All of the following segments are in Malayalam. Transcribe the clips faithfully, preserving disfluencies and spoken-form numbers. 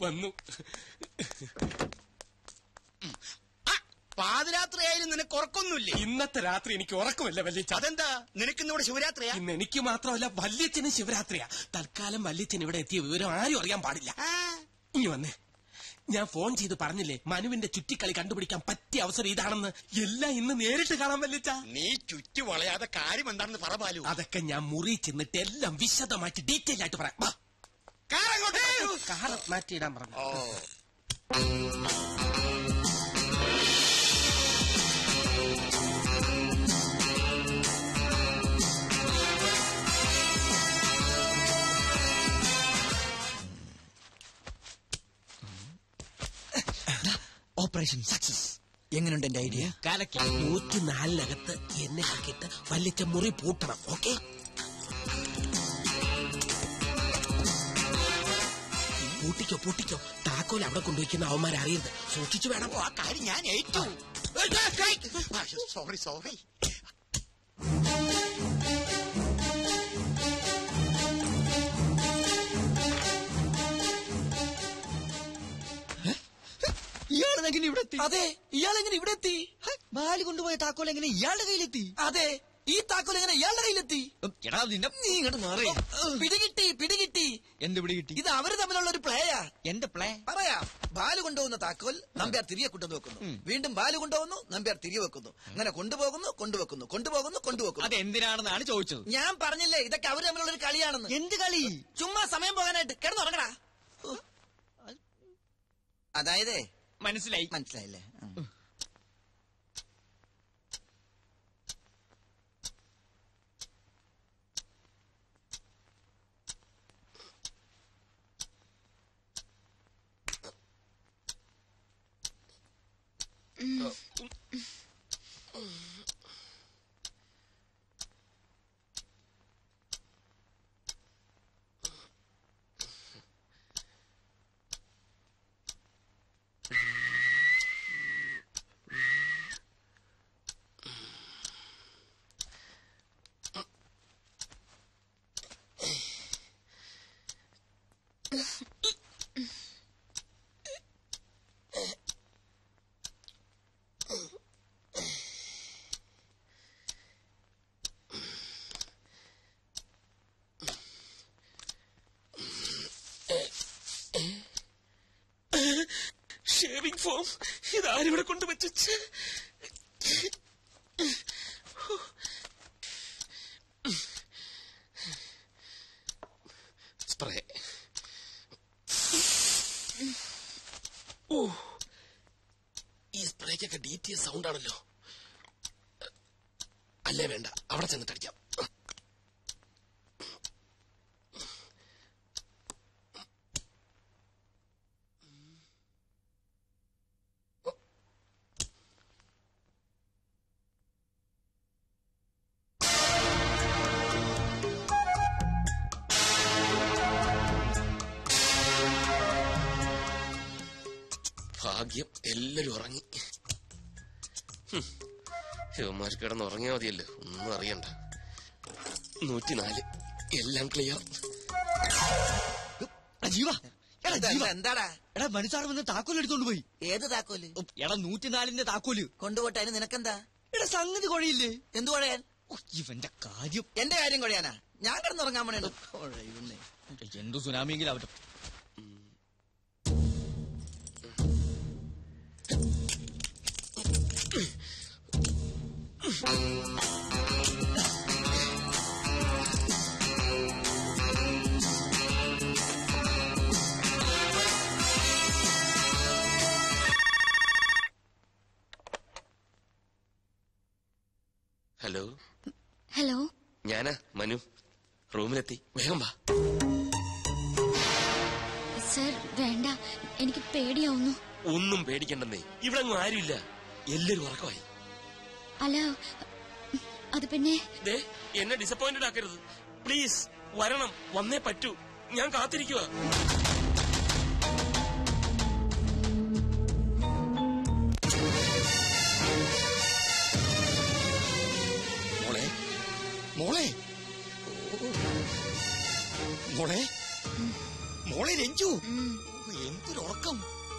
വന്നു. പാതിരാത്രിയായാലും നിനക്ക് ഉറക്കൊന്നുമില്ലേ? ഇന്നത്തെ രാത്രി എനിക്ക് ഉറക്കമില്ല വല്യച്ഛ. അതെന്താ? നിനക്കിന്നിവിടെ ശിവരാത്രിയാ? ഇന്ന് എനിക്ക് മാത്രമല്ല വല്യച്ഛനും ശിവരാത്രിയാ. തൽക്കാലം വല്യച്ഛൻ ഇവിടെ എത്തിയ വിവരം ആരും അറിയാൻ പാടില്ല. ഇനി വന്നേ, ഞാൻ ഫോൺ ചെയ്ത് പറഞ്ഞില്ലേ മനുവിന്റെ ചുറ്റിക്കളി കണ്ടുപിടിക്കാൻ പറ്റിയ അവസരം ഇതാണെന്ന്. എല്ലാം ഇന്ന് നേരിട്ട് കാണാൻ വല്യച്ഛ. നീ ചുറ്റി വളയാതെ കാര്യം എന്താണെന്ന് പറ ബാലു. അതൊക്കെ ഞാൻ മുറി ചെന്നിട്ട് എല്ലാം വിശദമായിട്ട് ഡീറ്റെയിൽ ആയിട്ട് പറയാം. കാർ മാറ്റിയിടാൻ പറഞ്ഞു. Operation success. എങ്ങനെയുണ്ട് എന്റെ ഐഡിയ? കാലയ്ക്ക് നൂറ്റിനാലിനകത്ത് എന്നെ ആക്കിയിട്ട് വല്ലിച്ച മുറി പൂട്ടണം. ഓക്കെ, പൂട്ടിക്കോ പൂട്ടിക്കോ. താക്കോൽ അവിടെ കൊണ്ടുവയ്ക്കുന്ന അവന്മാരെ അറിയരുത്. സൂക്ഷിച്ചു വേണം. ആ കാര്യം ഞാൻ ഏറ്റു. Sorry sorry. ഇയാളെങ്ങനെ ഇവിടെ എത്തി? അതെ, ഇയാളെങ്ങനെ ഇവിടെ എത്തി? ബാലി കൊണ്ടുപോയ താക്കോൽ എങ്ങനെ ഇയാളുടെ കയ്യിലെത്തി? അതെ, ഈ താക്കോൽ എങ്ങനെ ഇയാളുടെ കയ്യിലെത്തി? എടാ നിന്റെ നീ ഇങ്ങോട്ട് മാറി. പിടികിട്ടി പിടികിട്ടി. എന്ത് പിടികിട്ടി? ഇത് അവര് തമ്മിലുള്ള ഒരു പ്ലേയാ. എന്റെ പ്ലേ പറയാം. ബാലു കൊണ്ടുപോകുന്ന താക്കോൽ നമ്പ്യാർ തിരികെ കൊണ്ടുവന്ന് വെക്കുന്നു. വീണ്ടും ബാലു കൊണ്ടുപോകുന്നു, നമ്പ്യാർ തിരികെ വെക്കുന്നു. അങ്ങനെ കൊണ്ടുപോകുന്നു കൊണ്ടുവെക്കുന്നു കൊണ്ടുപോകുന്നു കൊണ്ടുവെക്കുന്നു. അത് എന്തിനാണെന്നാണ് ചോദിച്ചത്. ഞാൻ പറഞ്ഞില്ലേ ഇതൊക്കെ അവര് തമ്മിലുള്ള ഒരു കളിയാണെന്ന്. എന്ത് കളി? ചുമ്മാ സമയം പോകാനായിട്ട് കിടന്നുറങ്ങടാ. അതായത് മനസ്സിലായി മനസ്സിലായില്ലേ? ഷേവിംഗ് ഫോം ഇതാരിവിടെ കൊണ്ടുവച്ചു. സ്പ്രേ. ഓ, ഈ സ്പ്രേക്കൊക്കെ ഡി ടി എസ് സൗണ്ട് ആണല്ലോ. അല്ലേ വേണ്ട, അവിടെ ചെന്നിട്ട് അടിക്കാം. ഭാഗ്യം എല്ലാരും ഉറങ്ങി. ശിവന്മാർ കിടന്ന് ഉറങ്ങിയാൽ മതിയല്ലോ, ഒന്നും അറിയണ്ട. നൂറ്റിനാല് എല്ലാം ക്ലിയർ. എന്താടാ എടാ മനുസാർ വന്ന് താക്കോൽ എടുത്തോണ്ട് പോയി. ഏത് താക്കോല്? എടാ നൂറ്റിനാലിന്റെ താക്കോല് കൊണ്ടുപോട്ടെ. അതിന് നിനക്കെന്താ? എടാ സംഗതി കുഴയില്ലേ? എന്ത് കുഴയാൻ? ഇവന്റെ കാര്യം. എന്റെ കാര്യം കുഴയാനാ? ഞാൻ കിടന്നുറങ്ങാൻ വേണേ. എന്തു സുനാമിയെങ്കിലും അവരുടെ. ഹലോ ഹലോ, ഞാനാ മനു. റൂമിലെത്തി, വേഗം വാ. സർ വേണ്ട, എനിക്ക് പേടിയാവുന്നു. ഒന്നും പേടിക്കണ്ടെന്നേ, ഇവിടെ ഒന്നും ആരുമില്ല, എല്ലാരും ഉറക്കമായി. അല്ല അത് പിന്നെ എന്നെ ഡിസപ്പോയിന്റഡ് ആക്കരുത് പ്ലീസ്. വരണം, വന്നേ പറ്റൂ. ഞാൻ കാത്തിരിക്കുക. മോളെ മോളെ മോളെ മോളെ രഞ്ജു, എന്തൊരുറക്കം.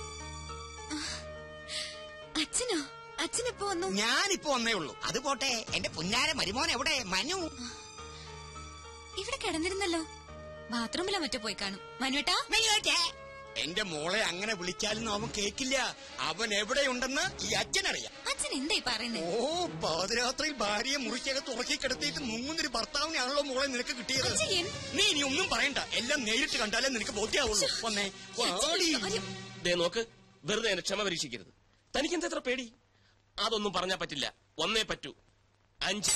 അച്ഛനോ? അച്ഛനെപ്പോ വന്നു? ഞാനിപ്പോ വന്നേ ഉള്ളൂ. അത് പോട്ടെ, എന്റെ പുന്നാര മരുമോൻ എവിടെ? മനു ഇവിടെ കിടന്നിരുന്നല്ലോ. ബാത്റൂമിലാ മറ്റോ പോയി കാണും. മനുവേട്ടാ, എന്റെ മോളെ അങ്ങനെ വിളിച്ചാലും അവൻ കേക്കില്ല. അവൻ എവിടെയുണ്ടെന്ന് ഈ അച്ഛനറിയാം. അച്ഛൻ എന്തായി പറയുന്നത്? ഓ, പാതിരാത്രിയിൽ ഭാര്യയെ മുറിക്കകത്ത് ഉറക്കി കിടത്തിയിട്ട് മുങ്ങുന്നൊരു ഭർത്താവിനാണല്ലോ മോളെ നിനക്ക് കിട്ടിയത്. നീ ഇനി ഒന്നും പറയണ്ട, എല്ലാം നേരിട്ട് കണ്ടാലേ നിനക്ക് ബോധ്യാവുള്ളൂ. വന്നേ നോക്ക്, വെറുതെ എന്നെ ക്ഷമ പരീക്ഷിക്കരുത്. തനിക്ക് എന്താ പേടി? അതൊന്നും പറഞ്ഞാ പറ്റില്ല. വന്നേ പറ്റൂ. അഞ്ച്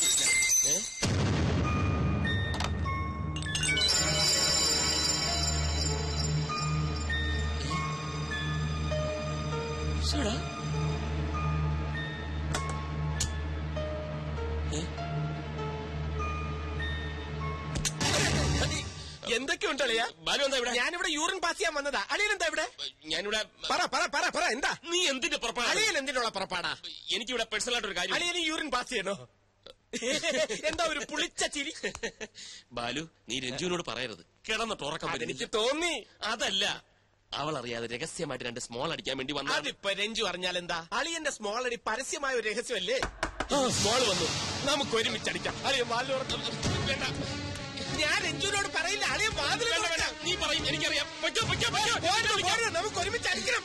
എന്തൊക്കെയുണ്ട് അളിയാ? ബാലു എന്താ ഇവിടെ? ഞാനിവിടെ യൂറിൻ പാസ് ചെയ്യാൻ വന്നതാ. അളിയൻ എന്താ ഇവിടെ? ഞാനിവിടെ പറ പറ പറ പറ എന്താ? നീ എന്തിന്റെ പുറപ്പാടാ? അളിയൻ എന്തിനുള്ള പുറപ്പാടാ? എനിക്കിവിടെ പേഴ്സണൽ ആയിട്ടൊരു കാര്യം. അളിയന് യൂറിൻ പാസ് ചെയ്യണോ? എന്താ ഒരു പുളിച്ച ചിരി? ബാലു, നീ രഞ്ജുവിനോട് പറയരുത്. കിടന്നിട്ട് ഉറക്കം എനിക്ക് തോന്നി. അതല്ല, അവൾ അറിയാതെ രഹസ്യമായിട്ട് രണ്ട് സ്മോൾ അടിക്കാൻ വേണ്ടി വന്നു. അതിപ്പോ രഞ്ജു അറിഞ്ഞാൽ എന്താ? അളിയന്റെ സ്മോൾ അടി പരസ്യമായ ഒരു രഹസ്യമല്ലേ? സ്മോൾ വന്നു, നമുക്ക് ഒരുമിച്ച് അടിക്കാം. അളിയൻ വാതിൽ വേണ്ട, ഞാൻ രഞ്ജുവിനോട് പറയില്ല. അളിയൻ വാതിൽ വേണ്ട. നീ പറയും, എനിക്കറിയാം. നമുക്ക് ഒരുമിച്ച് അടിക്കണം.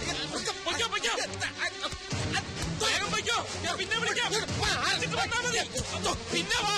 പിന്നെ വിളിക്കാം. പിന്നെ വാ.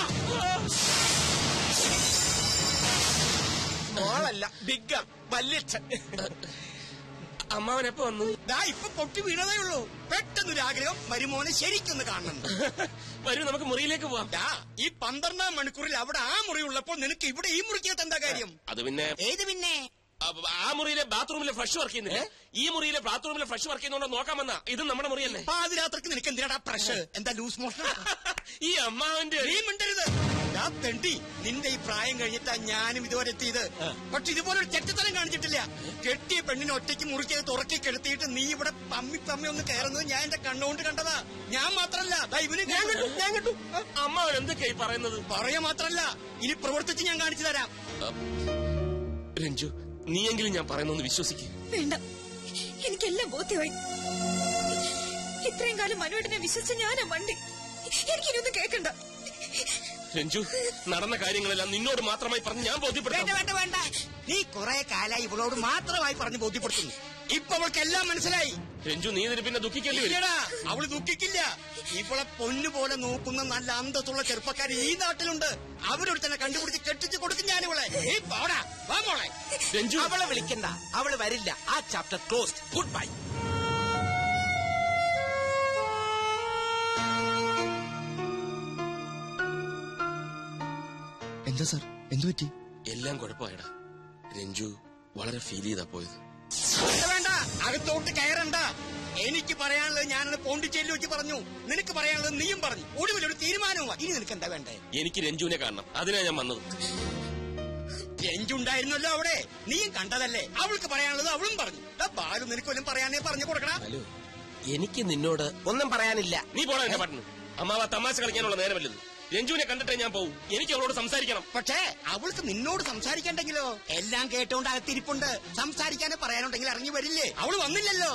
മോളല്ല, ബിഗ്ഗ വല്യച്ഛൻ. അമ്മാവനെപ്പോ വന്നു? ദാ ഇപ്പൊ പൊട്ടി വീണതേ ഉള്ളൂ. പെട്ടെന്നൊരാഗ്രഹം മരുമോനെ ശരിക്കൊന്ന് കാണണം. വരൂ, നമുക്ക് മുറിയിലേക്ക് പോവാം. ദാ ഈ പന്ത്രണ്ടാം മണിക്കൂറിൽ അവിടെ ആ മുറി ഉള്ളപ്പോൾ നിനക്ക് ഇവിടെ ഈ മുറിക്കകത്ത് എന്താ കാര്യം? അത് പിന്നെ ഏത് പിന്നെ? ആ മുറിയിലെ ബാത്റൂമിലെ ഫ്ലഷ് വർക്ക് ചെയ്യുന്നില്ല. ഈ മുറിയിലെ ബാത്റൂമിലെ ഫ്ലഷ് വർക്ക് ചെയ്യുന്നോണ്ട് നോക്കാൻ വന്ന. ഇത് നമ്മുടെ മുറി തന്നെ. പാതിരാത്രിക്ക് നിനക്ക് എന്തിനാടാ പ്രഷ്? എന്താ ലൂസ് മോഷൻ? ഈ അമ്മാവന്റെ നീ മിണ്ടരുത്. ഞാൻ തെണ്ടി, നിന്റെ ഈ പ്രായം കഴിഞ്ഞിട്ടാ ഞാനും ഇതുവരെ എത്തിയത്. പക്ഷെ ഇതുപോലെ ഒരു ചെറ്റത്തരം കാണിച്ചിട്ടില്ല. കെട്ടിയ പെണ്ണിനെ ഒറ്റയ്ക്ക് മുറിക്കത് തുറക്കി കെടുത്തിയിട്ട് നീ ഇവിടെ പമ്മി പമ്മി ഒന്ന് കയറുന്നത് ഞാൻ എന്റെ കണ്ണുകൊണ്ട് കണ്ടതാ. ഞാൻ മാത്രല്ല, ഇവന് ഞാൻ കണ്ടു ഞാൻ കണ്ടു അമ്മാവൻ എന്തൊക്കെയായി പറയുന്നത്? പറയാ മാത്രല്ല, ഇനി പ്രവർത്തിച്ച് ഞാൻ കാണിച്ചു തരാം. രഞ്ജു, നീയെങ്കിലും ഞാൻ പറയുന്നൊന്ന് വിശ്വസിക്കും. വേണ്ട, എനിക്കെല്ലാം ബോധ്യമായി. ഇത്രയും കാലം മനുവേട്ടനെ വിശ്വസിച്ച ഞാനാ വണ്ടി. എനിക്കിനൊന്നും കേൾക്കണ്ട. രഞ്ജു, നടന്ന കാര്യങ്ങളെല്ലാം നിന്നോട് മാത്രമായി പറഞ്ഞ് ഞാൻ ബോധ്യപ്പെടുത്താം. വേണ്ട വേണ്ട വേണ്ട, നീ കുറെ കാലായി ഇവളോട് മാത്രമായി പറഞ്ഞ് ബോധ്യപ്പെടുത്തുന്നു. ഇപ്പൊ അവൾക്ക് എല്ലാം മനസ്സിലായി. രഞ്ജു, നീ ഇതിന് പിന്നെ ദുഃഖിക്കേണ്ടി വരും. അവള് ദുഃഖിക്കില്ല. ഇവളെ പൊന്നുപോലെ നോക്കുന്ന നല്ല അന്തത്തുള്ള ചെറുപ്പക്കാർ ഈ നാട്ടിലുണ്ട്. അവരോട് തന്നെ കണ്ടുപിടിച്ച് കെട്ടിച്ച് കൊടുക്കും ഞാൻ ഇവളെ. വാ മോളെ. രഞ്ജു, അവളെ വിളിക്കണ്ട, അവള് വരില്ല. ആ ചാപ്റ്റർ ക്ലോസ്ഡ്. Good bye. എന്താ സാർ, എന്തു പറ്റി? എല്ലാം കുഴപ്പമായിടാ. രഞ്ജു വളരെ ഫീൽ ചെയ്താ പോയത്. വേണ്ട, അകത്തോട്ട് കയറണ്ട. എനിക്ക് പറയാനുള്ളത് ഞാനത് പോണ്ടിച്ചേരിയിൽ വെച്ച് പറഞ്ഞു. നിനക്ക് പറയാനുള്ളത് നീയും പറഞ്ഞു. ഒടുവിലൊരു തീരുമാനവുമാണ്. ഇനി നിനക്ക് എന്താ വേണ്ടേ? എനിക്ക് രഞ്ജുവിനെ കാണണം. അതിനാ ഞാൻ വന്നത്. രഞ്ജു ഉണ്ടായിരുന്നല്ലോ അവിടെ, നീയും കണ്ടതല്ലേ. അവൾക്ക് പറയാനുള്ളത് അവളും പറഞ്ഞു. ബാലു നിനക്ക് വല്ലതും പറയാനേ പറഞ്ഞു കൊടുക്കണം. എനിക്ക് നിന്നോട് ഒന്നും പറയാനില്ല. നീ പോടാ എന്റെ പാട്ടിന്. അമ്മാവ തമാശ കളിക്കാനുള്ള നേരമല്ലത്. രഞ്ജുവിനെ കണ്ടിട്ടേ ഞാൻ പോവും. എനിക്ക് അവളോട് സംസാരിക്കണം. പക്ഷേ അവൾക്ക് നിന്നോട് സംസാരിക്കണ്ടെങ്കിലോ? എല്ലാം കേട്ടോണ്ട് അകത്തിരിപ്പുണ്ട്. സംസാരിക്കാനേ പറയാനുണ്ടെങ്കിൽ ഇറങ്ങി വരില്ലേ? അവള് വന്നില്ലല്ലോ.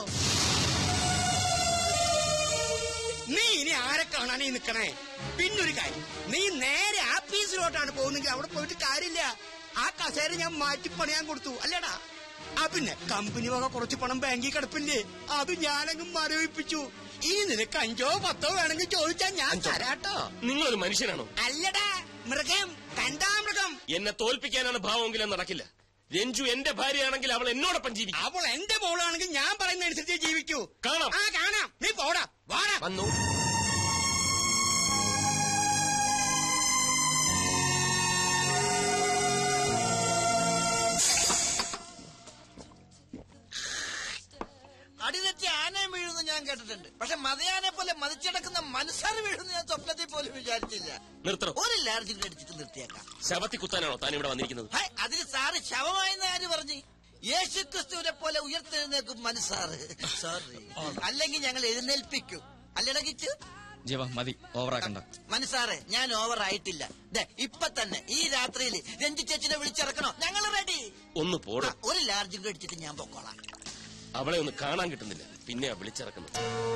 നീ ഇനി ആരെ കാണാനേ നിക്കണേ? പിന്നൊരു കാര്യം, നീ നേരെ ആപ്പീസിലോട്ടാണ് പോകുന്നെങ്കിൽ അവിടെ പോയിട്ട് കാര്യമില്ല. ആ കസേര ഞാൻ മാറ്റി പണിയാൻ കൊടുത്തു അല്ലേടാ. ആ പിന്നെ കമ്പനി വക കുറച്ച് പണം ബാങ്കിൽ കിടപ്പില്ലേ, അത് ഞാനങ്ങ് മരവിപ്പിച്ചു. ഇനി നിനക്ക് അഞ്ചോ പത്തോ വേണമെങ്കിൽ ചോദിച്ചാൽ ഞാൻ തരാട്ടോ. നിങ്ങളൊരു മനുഷ്യനാണോ? അല്ലടാ, മൃഗം. കണ്ടാ മൃഗം. എന്നെ തോൽപ്പിക്കാനാണ് ഭാവമെങ്കിലും നടക്കില്ല. രഞ്ജു എന്റെ ഭാര്യയാണെങ്കിൽ അവൾ എന്നോടൊപ്പം ജീവിക്കും. അവൾ എന്റെ മോളാണെങ്കിൽ ഞാൻ പറയുന്ന അനുസരിച്ച് ജീവിക്കൂ. കാണാം. ആ കാണാം. നീ പോടാ. വാടാ. വന്നു. അടിതെറ്റി ആനയും വീഴുന്നു ഞാൻ കേട്ടിട്ടുണ്ട്. പക്ഷെ മതയാനെ പോലെ മതിച്ചടക്കുന്ന മനസ്സാറ് വീഴുന്നു ഞാൻ സ്വപ്നത്തിൽ പോലും വിചാരിച്ചില്ല. നിർത്തണം. ഒരു ലാർജ് അടിച്ചിട്ട് നിർത്തിയേക്കാം. ശവത്തി കുത്താനാണോ താൻ ഇവിടെ വന്നിരിക്കുന്നത്? അതിന് സാറ് ശവമായെന്ന് ആര് പറഞ്ഞു? യേശു ക്രിസ്തുവിനെ പോലെ ഉയർത്തെഴുന്നേൽക്കും മനസ്സാറ്. സോറി, അല്ലെങ്കിൽ ഞങ്ങൾ എഴുന്നേൽപ്പിക്കും. അല്ലടാ കിച്ചു? ജീവ മതി, ഓവറാക്കണ്ട. മനസ്സാറെ, ഞാൻ ഓവർ ആയിട്ടില്ല. ഇപ്പൊ തന്നെ ഈ രാത്രിയിൽ രഞ്ജു ചേച്ചിനെ വിളിച്ചിറക്കണോ? ഞങ്ങൾ റെഡി. ഒന്ന് പോടാ. ഒരു ലാർജും കടിച്ചിട്ട് ഞാൻ പൊക്കോളാം. അവളെ ഒന്ന് കാണാൻ കിട്ടുന്നില്ല, പിന്നെ വിളിച്ചിറക്കുന്നത്.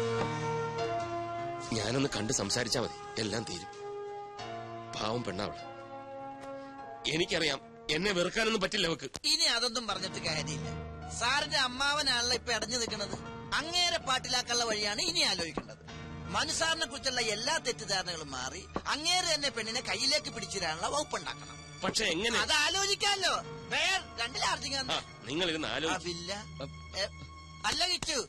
ഞാനൊന്ന് കണ്ട് സംസാരിച്ചാ മതി, എല്ലാം തീരും. പാവം പെണ്ണാവള്. എനിക്കറിയാം എന്നെ വെറുക്കാനൊന്നും പറ്റില്ല അവക്ക്. ഇനി അതൊന്നും പറഞ്ഞിട്ട് കാര്യമില്ല. സാറിന്റെ അമ്മാവനാണല്ലോ ഇപ്പൊ അടഞ്ഞു നിൽക്കുന്നത്. അങ്ങേരെ പാട്ടിലാക്കാനുള്ള വഴിയാണ് ഇനി ആലോചിക്കേണ്ടത്. മനുസാറിനെ കുറിച്ചുള്ള എല്ലാ തെറ്റിദ്ധാരണകളും മാറി അങ്ങേരെ തന്നെ പെണ്ണിനെ കയ്യിലേക്ക് പിടിച്ചിടാനുള്ള വകുപ്പുണ്ടാക്കണം. പക്ഷെ എങ്ങനെ? അത് ആലോചിക്കാമല്ലോ. രണ്ടിലാർജിങ്ങ നിങ്ങൾ ഇരുന്ന് ആലോചിക്കില്ല. അല്ല കിച്ചു,